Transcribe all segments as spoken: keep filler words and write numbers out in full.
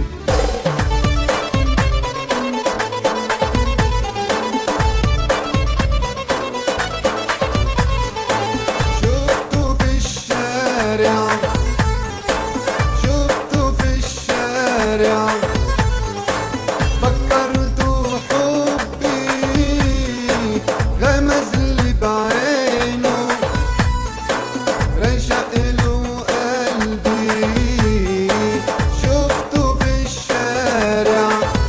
شفته في الشارع شفته في الشارع فكرته حبي غمز لي بعينه رشق له قلبي. شفته في الشارع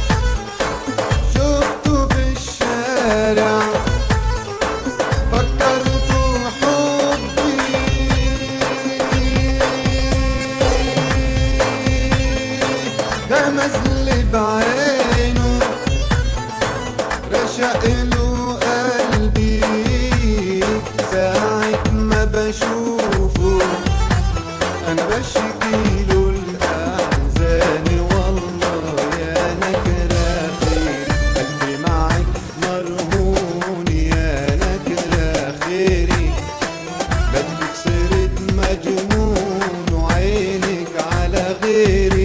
شفته في الشارع فكرته حبي غمز لي بعينه رشق له قلبي. ساعة ما بشوفه أنا بشكيله الأحزان والله يا نكرة خير قلبي معك مرهون يا نكرة خيري بدك صرت مجنون وعينك على غيري.